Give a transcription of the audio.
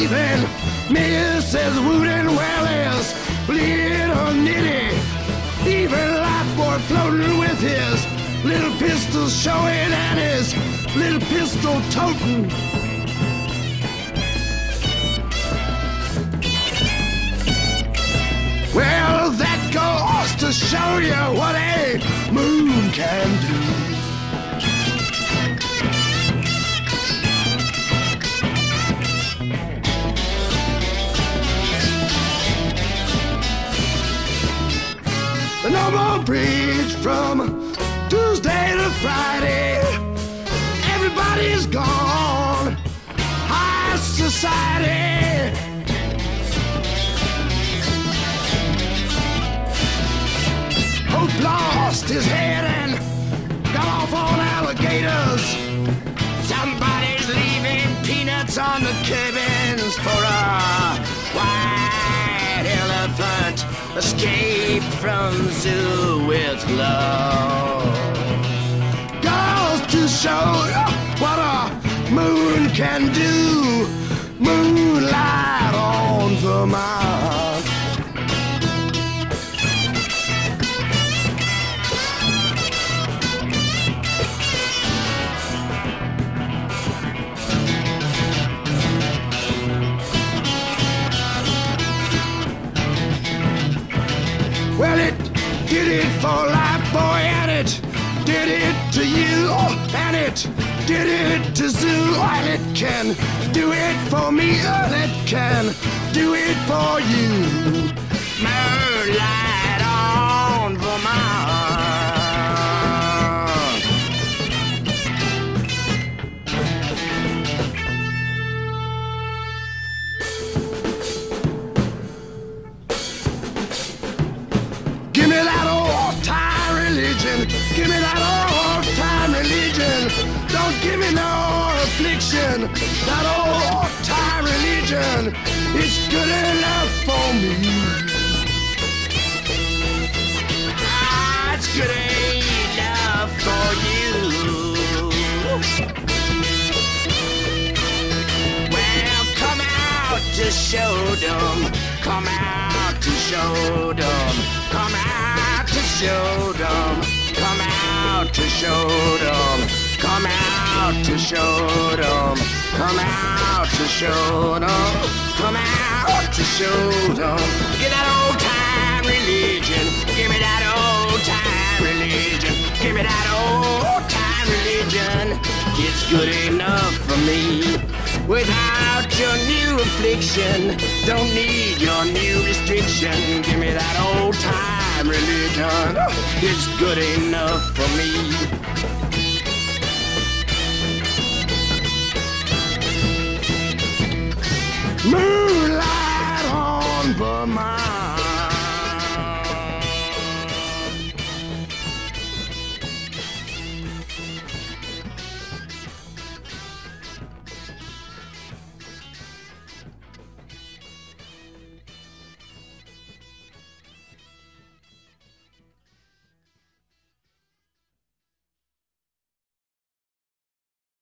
leaving. Mrs. Wooden Wells, little nitty. Even Life Boy floating with his little pistol showing and his little pistol toting. Well, that goes to show you what a moon can do. No more bridge from Tuesday to Friday. Everybody's gone. High society. Hope lost his head and got off on alligators. Somebody's leaving peanuts on the cabins for a white elephant. Escape from zoo with love. Goes to show what a moon can do. Moonlight on Vermont. Well, it did it for Life Boy, and it did it to you, and it did it to Zoo, and it can do it for me, and it can do it for you. Moonlight on Vermont. Give me that old-time religion. Give me that old-time religion. Don't give me no affliction. That old-time religion is good enough for me. It's good enough for you. Well, come out to show them. Come out to show them. Come out to show them. Come out to show them. Come out to show them. Come out to show them. Come out to show them. Get that old time religion. Give me that old time religion. Give me that old time religion. It's good enough for me. Without your new affliction, don't need your new restriction. Give me that old time religion. It's good enough for me.